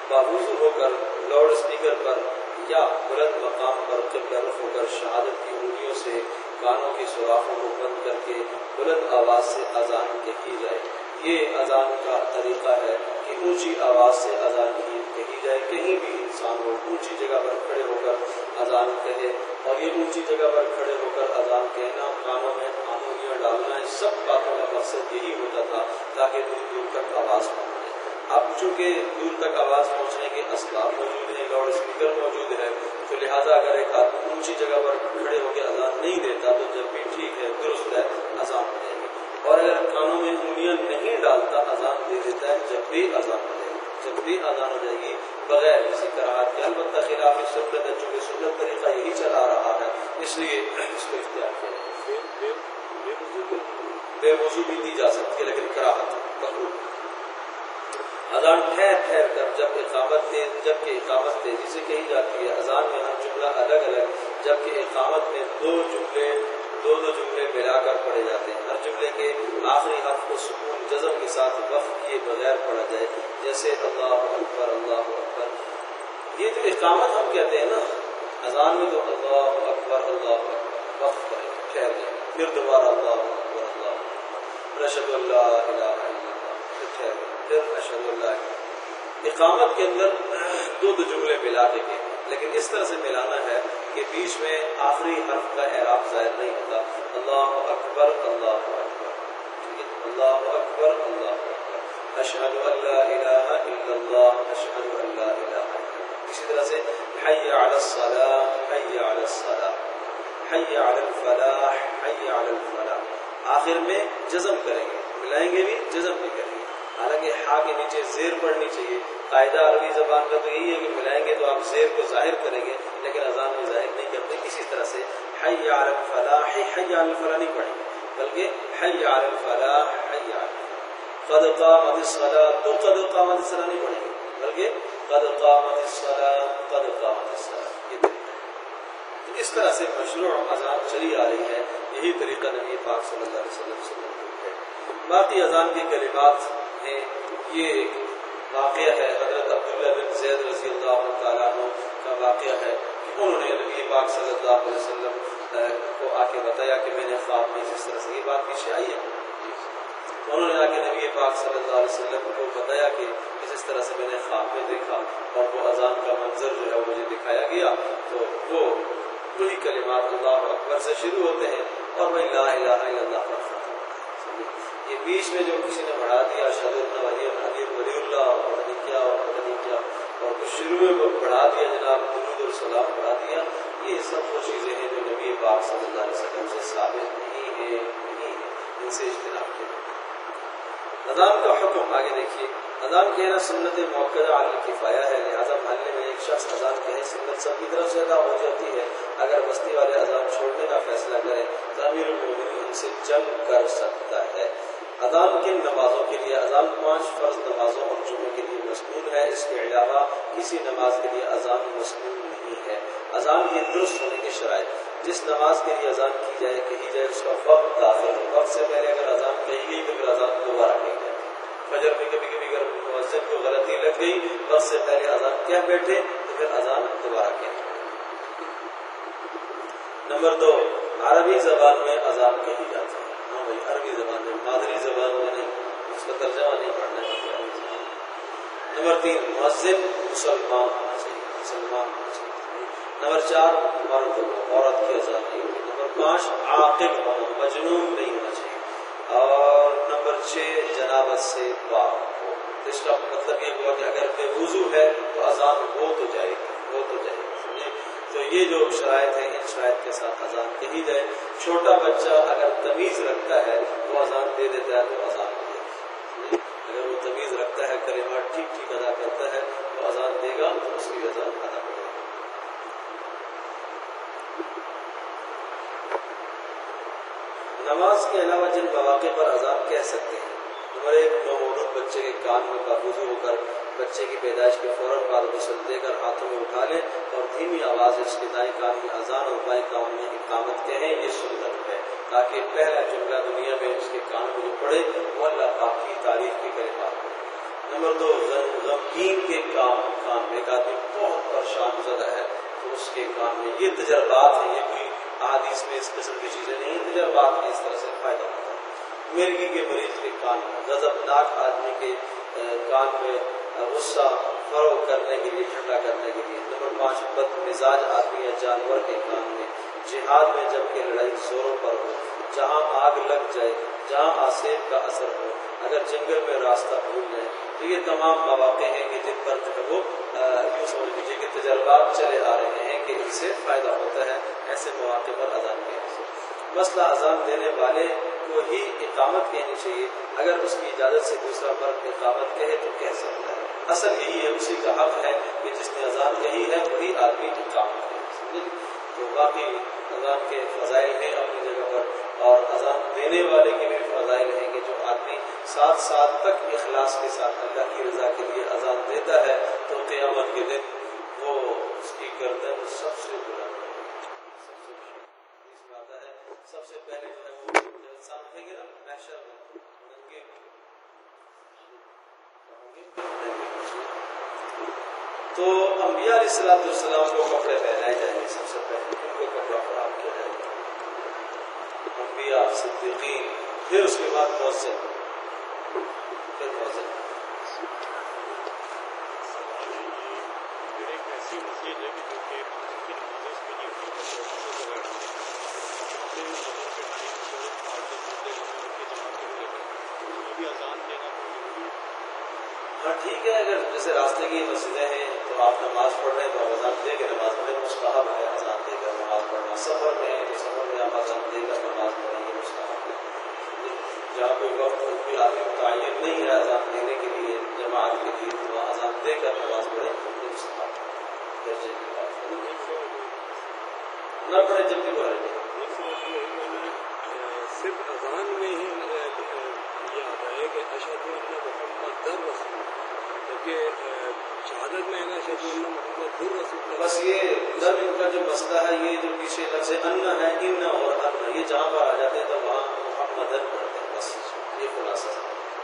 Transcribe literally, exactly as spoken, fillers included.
باوضو ہو کر loud speaker پر یا بلند مقام پر قبلہ رخ ہو کر شہادت کی انگلیوں سے کانوں کی سوراخوں کو بند کر کے بلند آواز سے اذان کہی جائے۔ یہ اذان کا طریقہ ہے کہ اونچی آواز سے اذان کی کہی جائے، کہیں بھی انسان ہو اونچی جگہ پر کھڑے ہو کر اذان کہے، اور یہ اونچی جگہ پر کھڑے ہو کر اذان کہنا، کانوں میں انگلیاں ڈالنا، اس سب باتوں کا مقصد یہی ہوتا تھا تاکہ دور دور تک آواز پہنچے۔ اب چونکہ دور تک آواز پہنچنے کے اسباب موجود ہیں، لاؤڈ اسپیکر موجود ہے، تو لہٰذا اگر ایک آدمی اونچی جگہ پر کھڑے ہو کے اذان نہیں دیتا تو جب بھی ٹھیک ہے، درست ہے، اذان ہو جائے گی۔ اور اگر کانوں میں انگلیاں نہیں ڈالتا اذان دے دیتا ہے، جب بھی اذان ہو جائے گی، جب بھی اذان ہو جائے گی بغیر کسی کراہت کے، البتہ خلاف سنت ہے، چونکہ سنت طریقہ یہی چلا رہا ہے، اس لیے اس کو اختیار کیا جائے۔ بے وضو بھی دی جا سکتی ہے لیکن کراہت مکروہ۔ اذان ٹھہر ٹھہر کر جب اقامت تیز جبکہ اقامت تیزی سے کہی جاتی ہے۔ اذان میں ہر جملہ الگ الگ، جبکہ اقامت میں دو جملے دو دو جملے ملا کر پڑھے جاتے ہیں۔ ہر جملے کے آخری حرف کو سکون جزم کے ساتھ وقف کیے بغیر پڑھا جائے، جیسے اللہ اکبر اللہ اکبر۔ یہ جو اقامت ہم کہتے ہیں نا اذان میں، تو اللہ اکبر اللہ اکبر وقف کریں، ٹھہر جائیں، پھر دوبارہ اللہ اکبر اللہ اکبر، اشہد ان لا الہ الا اللہ، پھر ٹھہر جائیں، پھر اشہد ان لا۔ اقامت کے اندر دو دو جملے ملا کے کہیں، لیکن اس طرح سے ملانا ہے کہ بیچ میں آخری حرف کا اعراب ظاہر نہیں ہوتا۔ اللہ اکبر اللہ اکبر، ٹھیک ہے، اللہ اکبر اللہ اکبر، اشہد ان لا الہ الا اللہ، اشہد ان لا الہ الا اللہ۔ اسی طرح سے حی علی الصلاۃ حی علی الصلاۃ، حی علی الفلاح حی علی الفلاح۔ آخر میں جزم کریں گے، ملائیں گے بھی، جزم بھی کریں گے، حالانکہ ہا کے نیچے زیر پڑھنی چاہیے۔ قاعدہ عربی زبان کا تو یہی ہے کہ ملائیں گے تو آپ زیر کو ظاہر کریں گے، لیکن اذان میں ظاہر نہیں کرتے۔ اسی طرح سے حی علی الفلاح، حی علی الفلاح نہیں پڑھیں گے، بلکہ حی علی الفلاح حی علی، قد قامت الصلاۃ تو قد قامت الصلاۃ نہیں پڑھیں گے، بلکہ قد قامت الصلاۃ قد قامت الصلاۃ۔ یہ طریقہ ہے۔ اس طرح سے مشروع اذان چلی آ رہی ہے، یہی طریقہ نبی پاک صلی اللہ علیہ وسلم سے موجود ہے۔ باقی اذان کے کلمات ہیں، یہ ایک واقعہ ہے حضرت عبداللہ بن زید رضی اللہ تعالیٰ عنہ کا واقعہ ہے کہ انہوں نے نبی پاک صلی اللہ علیہ وسلم کو آ کے بتایا کہ میں نے خواب میں جس طرح سے، یہ بات پیچھے آئی ہے، انہوں نے آ کے نبی پاک صلی اللہ علیہ وسلم کو بتایا کہ اس طرح سے میں نے خواب میں دیکھا، اور وہ اذان کا منظر جو ہے مجھے دکھایا گیا، تو وہ وہی کلمات اللہ اکبر سے شروع ہوتے ہیں اور میں لا الہ الا اللہ پر ختم ہوتا ہے۔ یہ بیچ میں جو کسی نے بڑھا دیا اشہد ان ولی علی ولی اللہ اور پتہ نہیں کیا اور پتہ نہیں کیا، اور کچھ شروع میں بڑھا دیا جناب درود اور سلام بڑھا دیا، یہ سب وہ چیزیں ہیں جو نبی پاک صلی اللہ علیہ وسلم سے ثابت نہیں ہے، نہیں ہے، ان سے اجتناب کریں۔ اذان کا حکم آگے دیکھیے۔ اذان کہنا سنت موقعہ علی الکفایہ ہے، لہٰذا محلے میں ایک شخص اذان کہے سنت سب کی طرف سے ادا ہو جاتی ہے۔ اگر بستی والے اذان چھوڑنے کا فیصلہ کریں تو امیر المومنین ان سے جنگ کر سکتا ہے۔ اذان کن نمازوں کے لیے؟ اذان پانچ فرض نمازوں اور جمعے کے لیے مسنون ہے، اس کے علاوہ کسی نماز کے لیے اذان مسنون نہیں ہے۔ اذان کے درست ہونے کے شرائط: جس نماز کے لیے اذان کی جائے کہی جائے اس کا وقت داخل ہو، وقت سے پہلے اگر اذان کہی گئی تو پھر اذان دوبارہ کہی جائے۔ فجر میں کبھی کبھی اگر مؤذن کو غلطی لگ گئی، وقت سے پہلے اذان کہہ بیٹھے تو پھر اذان دوبارہ کہے۔ نمبر دو، عربی زبان میں اذان کہی جاتی ہے۔ ہاں بھائی، عربی زبان میں، مادری زبان میں نہیں، اس کا ترجمہ نہیں پڑھنا ہے۔ نمبر تین، مؤذن مسلمان ہونا چاہیے، مسلمان ہونا چاہیے۔ نمبر چار، مرد ہو، عورت کی اذان نہیں ہوگی۔ نمبر پانچ، عاقل ہونا، مجنون نہیں ہونا چاہیے۔ اور نمبر چھ، جنابت سے پاک ہو۔ اس کا مطلب یہ ہوا کہ اگر بے وضو ہے تو اذان ہو تو جائے گی، ہو تو جائے گی۔ تو یہ جو شرائط ہیں، ان شرائط کے ساتھ اذان کہی جائے۔ چھوٹا بچہ اگر تمیز رکھتا ہے وہ اذان دے دیتا ہے تو اذان ہو جائے گی۔ اگر وہ تمیز رکھتا ہے، کلمات ٹھیک ٹھیک ادا کرتا ہے تو اذان دے گا تو اس کی اذان ادا ہو جائے گی۔ نماز کے علاوہ جن مواقع پر اذان کہہ سکتے ہیں: نمبر ایک، نومولود بچے کے کان میں باوضو ہو کر بچے کی پیدائش کے فوراً بعد غسل دے کر ہاتھوں میں اٹھا لیں اور دھیمی آواز سے اس کے دائیں کان میں اذان اور بائیں کان میں اقامت کہیں، یہ سنت ہے، تاکہ پہلا جملہ دنیا میں اس کے کان میں جو پڑے وہ اللہ پاک کی تعریف کے کلمات ہو۔ نمبر دو غمگین کے کام کام میں ایک آدمی بہت پریشان زدہ ہے تو اس کے کام میں یہ تجربات ہیں، یہ کوئی احادیث میں اس قسم کی چیزیں نہیں ہیں، تجربات میں اس طرح سے فائدہ ہوتا ہے۔ مرگی کے مریض کے کان میں، غضبناک آدمی کے کان میں غصہ فروغ کرنے کے لیے، ٹھنڈا کرنے کے لیے۔ نمبر پانچ بد مزاج آدمی یا جانور کے کان میں، جہاد میں جب کہ لڑائی زوروں پر ہو، جہاں آگ لگ جائے، جہاں آسیب کا اثر ہو، اگر جنگل میں راستہ بھول جائے، تو یہ تمام مواقع ہیں کہ جن پر جو ہے وہ یوں سمجھ لیجیے کہ تجربات چلے آ رہے ہیں کہ اس سے فائدہ ہوتا ہے، ایسے مواقع پر اذان کہنے سے۔ مسئلہ اذان دینے والے کو ہی اقامت کہنی چاہیے، اگر اس کی اجازت سے دوسرا فرد اقامت کہے تو کہہ سکتا ہے۔ اصل یہی ہے، اسی کا حق ہے کہ جس نے اذان کہی ہے وہی آدمی اقامت کہے، سمجھے؟ تو باقی اذان کے فضائل ہیں اپنی جگہ پر، اور اذان دینے والے کے بھی فضائل ہیں کہ جو آدمی سات سال تک اخلاص کے ساتھ اللہ کی رضا کے لیے اذان دیتا ہے تو قیامت کے دن وہ اس کی گردن سب سے بلند سب سے پہلے جو ہے وہ انسان ہے گا محشر میں ننگے تو انبیاء علیہ الصلوۃ والسلام کو کپڑے پہنائے جائیں گے، سب سے پہلے ان کو کپڑا فراہم کیا جائے گا، انبیاء صدیقین، پھر اس کے بعد مؤذن، پھر مؤذن۔ ایسی مسجد ہے کہ جو کہ نمازیں بھی نہیں ہوتی، ہاں ٹھیک ہے، اگر جیسے راستے کی مسجدیں ہیں تو آپ نماز پڑھ رہے ہیں تو اذان دے کے نماز پڑھیں، مستحب ہے اذان دے کر نماز پڑھنا۔ سفر میں ہے تو سفر میں آپ اذان دے کر نماز پڑھیں، یہ مستحب ہے۔ جہاں کوئی وقت کوئی آدمی متعین نہیں ہے اذان دینے کے لیے جماعت کے لیے تو وہاں اذان دے کر نماز پڑھیں، یہ مستحب ہے، درجے کی بات نہ پڑھیں جب بھی پڑھیں۔ صرف اذان میں ہی یہ آتا ہے کہ اشہد ان محمد رسول، جبکہ شہادت میں ہے نا اشہد ان محمد رسول۔ بس یہ در ان کا جو مسئلہ ہے، یہ جو پیچھے لفظ ان ہے، ان اور ان، یہ جہاں پر آ جاتے ہیں تو وہاں محمد